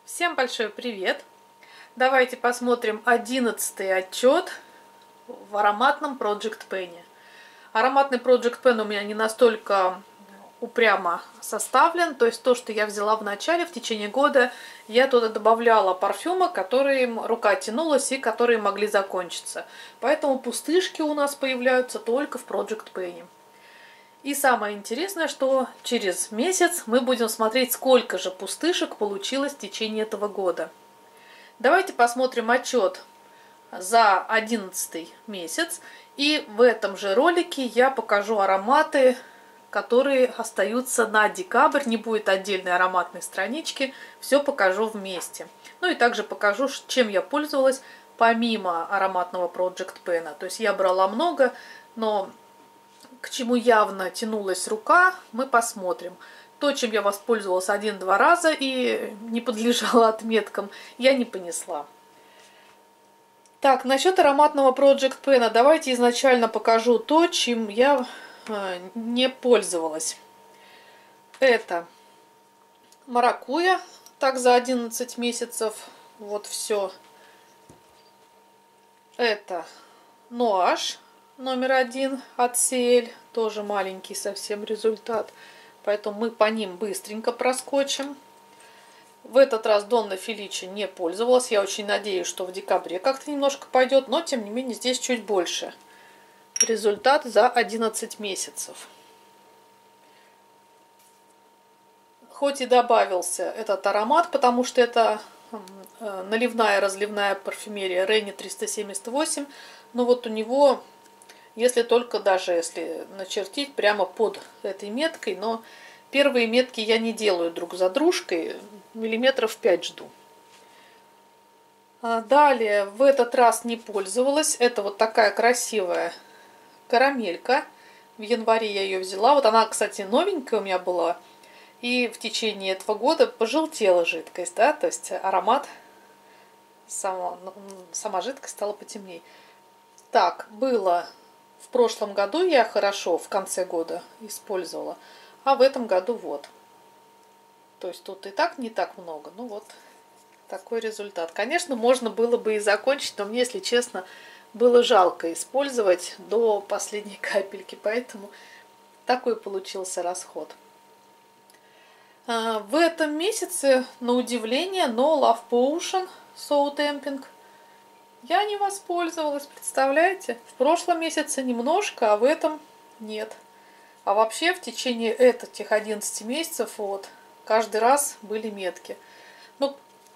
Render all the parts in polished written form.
Всем большой привет! Давайте посмотрим 11-й отчет в ароматном Project Pen. Ароматный Project Pen у меня не настолько упрямо составлен, то есть то, что я взяла в начале, в течение года, я туда добавляла парфюмы, которые рука тянулась и которые могли закончиться. Поэтому пустышки у нас появляются только в Project Pen. И самое интересное, что через месяц мы будем смотреть, сколько же пустышек получилось в течение этого года. Давайте посмотрим отчет за 11 месяц. И в этом же ролике я покажу ароматы, которые остаются на декабрь. Не будет отдельной ароматной странички. Все покажу вместе. Ну и также покажу, чем я пользовалась помимо ароматного Project Pen. То есть я брала много, но к чему явно тянулась рука, мы посмотрим. То, чем я воспользовалась один-два раза и не подлежала отметкам, я не понесла. Так, насчет ароматного Project Pen давайте изначально покажу то, чем я не пользовалась. Это маракуйя, так за 11 месяцев, вот все. Это нуаш номер 1 от CL, тоже маленький совсем результат, поэтому мы по ним быстренько проскочим. В этот раз Донна Феличи не пользовалась, я очень надеюсь, что в декабре как-то немножко пойдет, но тем не менее здесь чуть больше. Результат за 11 месяцев. Хоть и добавился этот аромат, потому что это наливная, разливная парфюмерия Рени 378, но вот у него, если только даже если начертить прямо под этой меткой, но первые метки я не делаю друг за дружкой, миллиметров 5 жду. Далее в этот раз не пользовалась. Это вот такая красивая карамелька. В январе я ее взяла. Вот она, кстати, новенькая у меня была. И в течение этого года пожелтела жидкость, да, то есть аромат, сама жидкость стала потемнее. Так, было в прошлом году я хорошо в конце года использовала, а в этом году вот. То есть тут и так не так много, ну вот такой результат. Конечно, можно было бы и закончить, но мне, если честно, было жалко использовать до последней капельки, поэтому такой получился расход. В этом месяце, на удивление, No Love Potion Soul Tamping я не воспользовалась, представляете? В прошлом месяце немножко, а в этом нет. А вообще в течение этих 11 месяцев вот каждый раз были метки. Ну,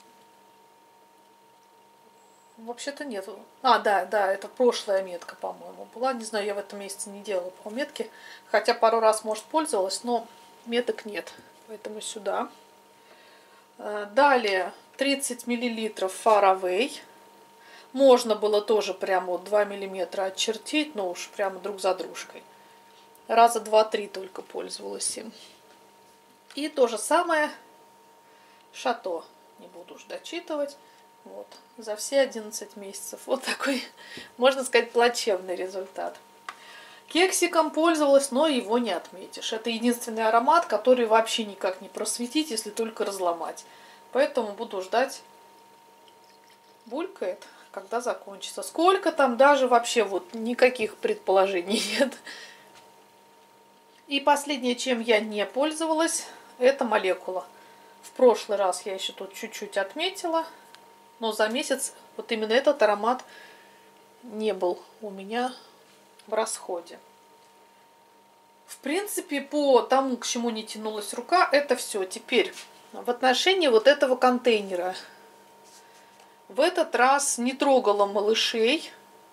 вообще-то нет. Да, это прошлая метка, по-моему, была. Не знаю, я в этом месяце не делала по метке. Хотя пару раз, может, пользовалась, но меток нет. Поэтому сюда. Далее 30 мл Far Away. Можно было тоже прямо вот 2 миллиметра отчертить, но уж прямо друг за дружкой. Раза 2-3 только пользовалась им. И то же самое Шато. Не буду уж дочитывать. Вот. За все 11 месяцев. Вот такой, можно сказать, плачевный результат. Кексиком пользовалась, но его не отметишь. Это единственный аромат, который вообще никак не просветить, если только разломать. Поэтому буду ждать. Булькает, когда закончится. Сколько там, даже вообще вот никаких предположений нет. И последнее, чем я не пользовалась, это молекула. В прошлый раз я еще тут чуть-чуть отметила, но за месяц вот именно этот аромат не был у меня в расходе. В принципе, по тому, к чему не тянулась рука, это все. Теперь в отношении вот этого контейнера. В этот раз не трогала малышей.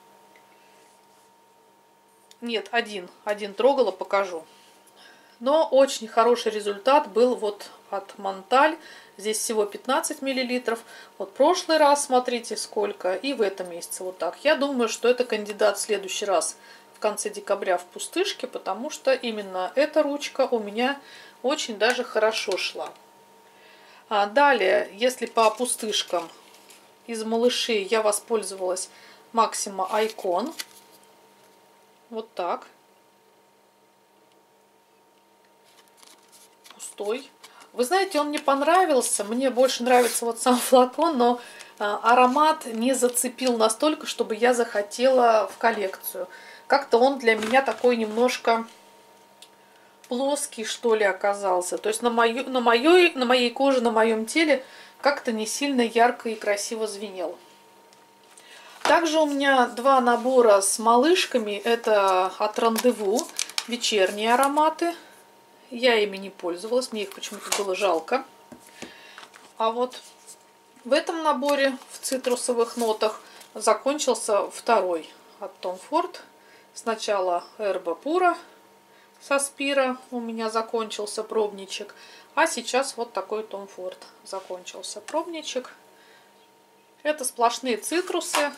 Нет, один трогала, покажу. Но очень хороший результат был вот от Монталь. Здесь всего 15 мл. Вот прошлый раз, смотрите, сколько. И в этом месяце вот так. Я думаю, что это кандидат в следующий раз в конце декабря в пустышке, потому что именно эта ручка у меня очень даже хорошо шла. Далее, если по пустышкам из малышей я воспользовалась Maxima Icon. Вот так. Пустой. Вы знаете, он мне понравился. Мне больше нравится вот сам флакон, но аромат не зацепил настолько, чтобы я захотела в коллекцию. Как-то он для меня такой немножко плоский, что ли, оказался. То есть на моей коже, на моем теле как-то не сильно ярко и красиво звенел. Также у меня два набора с малышками. Это от Рандеву, вечерние ароматы. Я ими не пользовалась, мне их почему-то было жалко. А вот в этом наборе в цитрусовых нотах закончился второй от Tom Ford. Сначала Erba Pura со Спира у меня закончился пробничек. А сейчас вот такой Tom Ford закончился пробничек. Это сплошные цитрусы.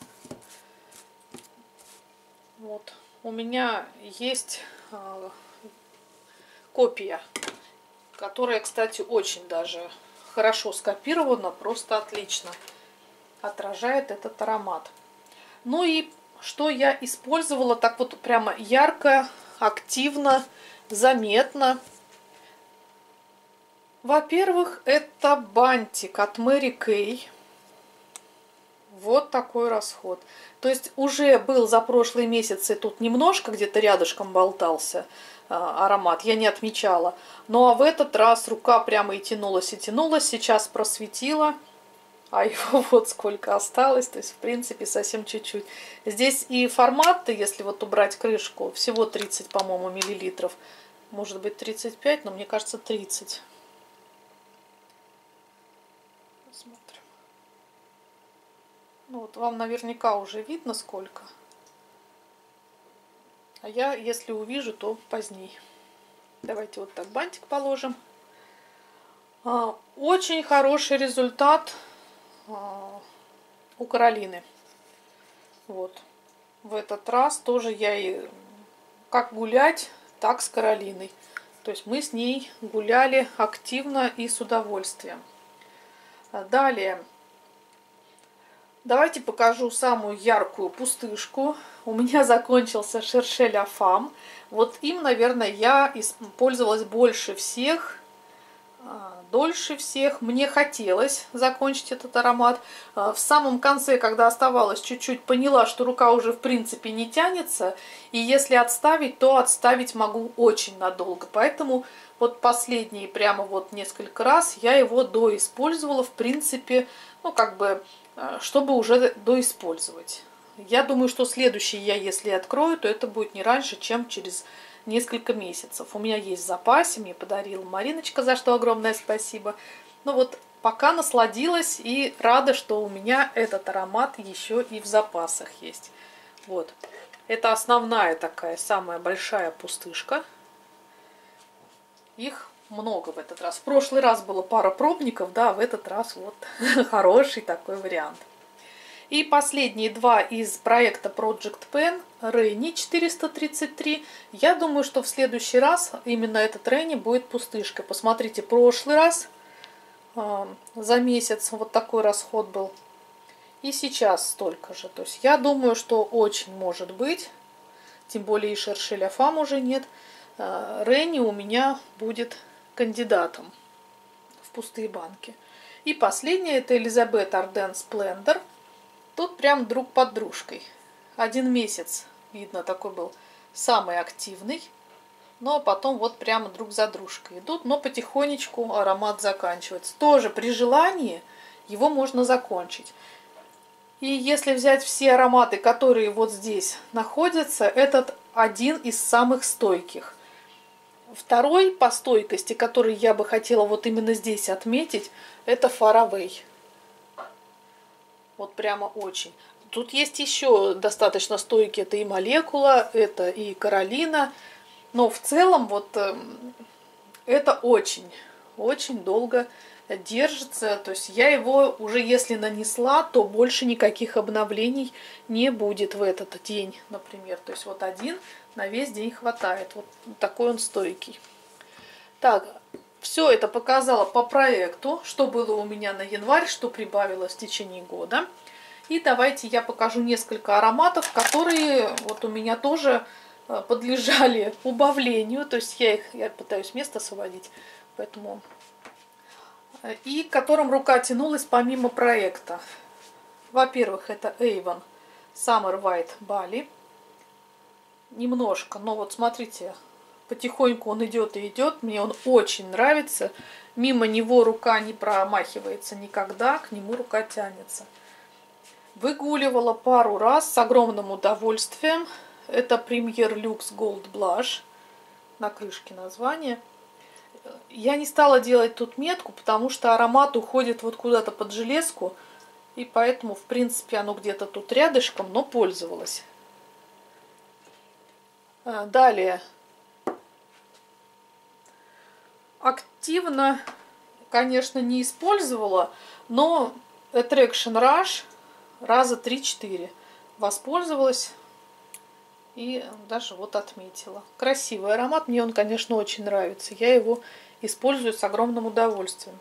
Вот. У меня есть копия, которая, кстати, очень даже хорошо скопирована, просто отлично отражает этот аромат. Ну и что я использовала так вот прямо ярко, активно, заметно. Во-первых, это бантик от Mary Kay. Вот такой расход. То есть уже был за прошлые месяцы, тут немножко где-то рядышком болтался аромат, я не отмечала. Ну а в этот раз рука прямо и тянулась, и тянулась. Сейчас просветила, а его вот сколько осталось. То есть, в принципе, совсем чуть-чуть. Здесь и формат-то, если вот убрать крышку, всего 30, по-моему, миллилитров. Может быть 35, но мне кажется 30. Посмотрим. Ну вот вам наверняка уже видно сколько. А я, если увижу, то позднее. Давайте вот так бантик положим. Очень хороший результат у Каролины. Вот. В этот раз тоже я и как гулять, так с Каролиной. То есть мы с ней гуляли активно и с удовольствием. Далее. Давайте покажу самую яркую пустышку. У меня закончился Cherchez La Femme. Вот им, наверное, я пользовалась больше всех, дольше всех. Мне хотелось закончить этот аромат. В самом конце, когда оставалось чуть-чуть, поняла, что рука уже в принципе не тянется. И если отставить, то отставить могу очень надолго. Поэтому вот последние прямо вот несколько раз я его доиспользовала, в принципе, ну как бы, чтобы уже доиспользовать. Я думаю, что следующий я, если открою, то это будет не раньше, чем через несколько месяцев. У меня есть в запасе, мне подарила Мариночка, за что огромное спасибо. Ну вот, пока насладилась и рада, что у меня этот аромат еще и в запасах есть. Вот. Это основная такая, самая большая пустышка. Их много в этот раз. В прошлый раз было пара пробников, да, в этот раз вот хороший такой вариант. И последние два из проекта Project Pen, Ренни 433. Я думаю, что в следующий раз именно этот Ренни будет пустышкой. Посмотрите, прошлый раз за месяц вот такой расход был. И сейчас столько же. То есть я думаю, что очень может быть, тем более и Cherchez La Femme уже нет, Ренни у меня будет кандидатом в пустые банки. И последнее это Elizabeth Arden Splendor. Тут прям друг под дружкой. Один месяц, видно, такой был самый активный. Но потом вот прямо друг за дружкой идут. Но потихонечку аромат заканчивается. Тоже при желании его можно закончить. И если взять все ароматы, которые вот здесь находятся, этот один из самых стойких. Второй по стойкости, который я бы хотела вот именно здесь отметить, это Far Away. Вот прямо очень. Тут есть еще достаточно стойкие. Это и Молекула, это и Каролина. Но в целом вот это очень долго держится. То есть я его уже если нанесла, то больше никаких обновлений не будет в этот день, например. То есть вот один на весь день хватает. Вот такой он стойкий. Так, все это показала по проекту, что было у меня на январь, что прибавилось в течение года. И давайте я покажу несколько ароматов, которые вот у меня тоже подлежали убавлению. То есть я пытаюсь место освободить, поэтому и к которым рука тянулась помимо проекта. Во-первых, это Avon Summer White Bali. Немножко, но вот смотрите, потихоньку он идет и идет. Мне он очень нравится. Мимо него рука не промахивается никогда, к нему рука тянется. Выгуливала пару раз с огромным удовольствием. Это Premier Luxe Gold Blush. На крышке название. Я не стала делать тут метку, потому что аромат уходит вот куда-то под железку. И поэтому, в принципе, оно где-то тут рядышком, но пользовалась. Далее. Активно, конечно, не использовала, но Attraction Rush раза 3-4 воспользовалась и даже вот отметила. Красивый аромат, мне он, конечно, очень нравится. Я его использую с огромным удовольствием.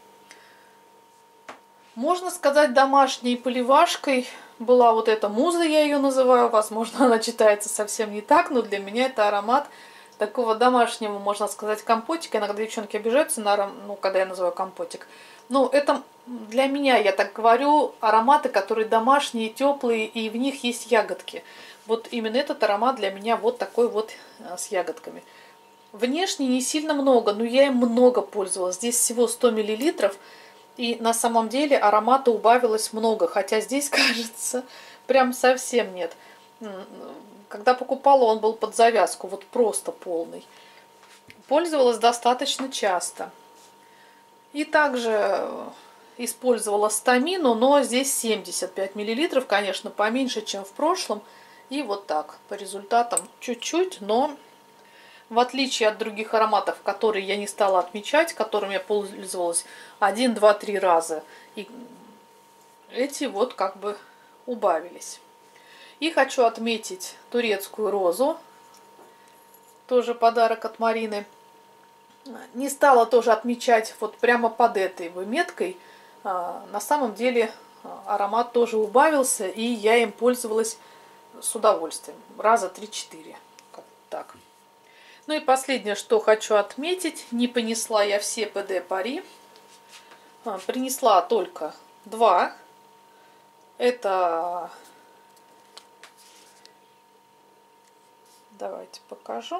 Можно сказать, домашней поливашкой была вот эта муза, я ее называю. Возможно, она читается совсем не так, но для меня это аромат такого домашнего, можно сказать, компотика. Иногда девчонки обижаются, когда я называю компотик. Но это для меня, я так говорю, ароматы, которые домашние, теплые, и в них есть ягодки. Вот именно этот аромат для меня вот такой вот с ягодками. Внешне не сильно много, но я им много пользовалась. Здесь всего 100 мл. И на самом деле аромата убавилось много, хотя здесь, кажется, прям совсем нет. Когда покупала, он был под завязку, вот просто полный. Пользовалась достаточно часто. И также использовала стамину, но здесь 75 мл, конечно, поменьше, чем в прошлом. И вот так, по результатам чуть-чуть, но в отличие от других ароматов, которые я не стала отмечать, которыми я пользовалась 1, 2, 3 раза, и эти вот как бы убавились. И хочу отметить турецкую розу, тоже подарок от Марины. Не стала тоже отмечать вот прямо под этой меткой. На самом деле аромат тоже убавился, и я им пользовалась с удовольствием. Раза 3-4. Так. Ну и последнее, что хочу отметить. Не понесла я все ПД Пари. Принесла только 2. Это... Давайте покажу.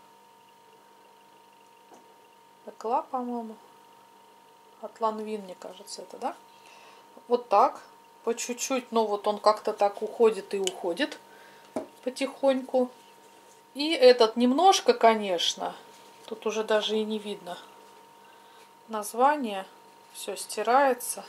Экла, по-моему. От Lanvin, мне кажется, это, да? Вот так. По чуть-чуть, но вот он как-то так уходит и уходит потихоньку. И этот немножко, конечно, тут уже даже и не видно название. Все стирается.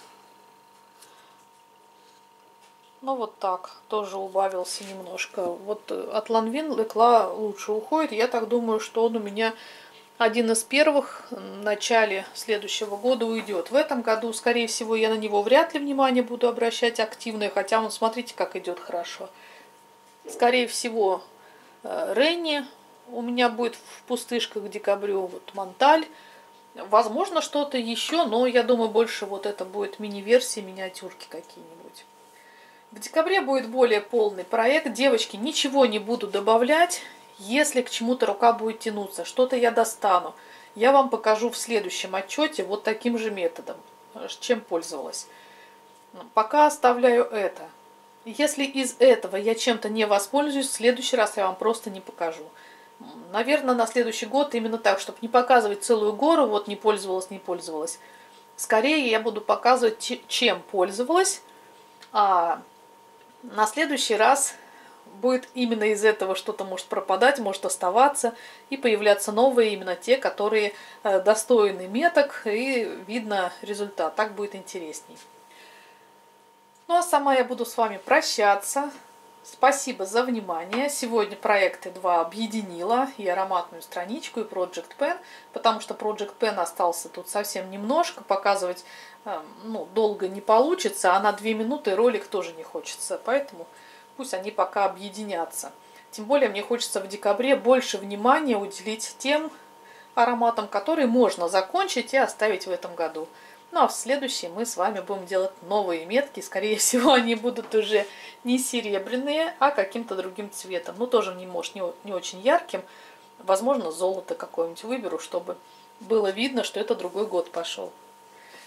Ну вот так, тоже убавился немножко. Вот от Lanvin Экла лучше уходит. Я так думаю, что он у меня один из первых в начале следующего года уйдет. В этом году, скорее всего, я на него вряд ли внимание буду обращать активное, хотя он, смотрите, как идет хорошо. Скорее всего, Ренни у меня будет в пустышках к декабрю, вот Монталь. Возможно, что-то еще, но я думаю, больше вот это будет мини-версии, миниатюрки какие-нибудь. В декабре будет более полный проект. Девочки, ничего не буду добавлять. Если к чему-то рука будет тянуться, что-то я достану. Я вам покажу в следующем отчете вот таким же методом, чем пользовалась. Пока оставляю это. Если из этого я чем-то не воспользуюсь, в следующий раз я вам просто не покажу. Наверное, на следующий год именно так, чтобы не показывать целую гору, вот не пользовалась, не пользовалась. Скорее я буду показывать, чем пользовалась, а на следующий раз будет именно из этого что-то может пропадать, может оставаться и появляться новые, именно те, которые достойны меток и видно результат. Так будет интересней. Ну а сама я буду с вами прощаться. Спасибо за внимание. Сегодня проекты 2 объединила, и ароматную страничку, и Project Pen, потому что Project Pen остался тут совсем немножко, показывать долго не получится, а на 2 минуты ролик тоже не хочется, поэтому пусть они пока объединятся. Тем более мне хочется в декабре больше внимания уделить тем ароматам, которые можно закончить и оставить в этом году. Ну а в следующем мы с вами будем делать новые метки. Скорее всего, они будут уже не серебряные, а каким-то другим цветом. Ну, тоже не очень ярким. Возможно, золото какое-нибудь выберу, чтобы было видно, что это другой год пошел.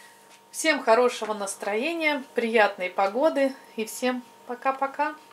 Всем хорошего настроения, приятной погоды и всем пока-пока.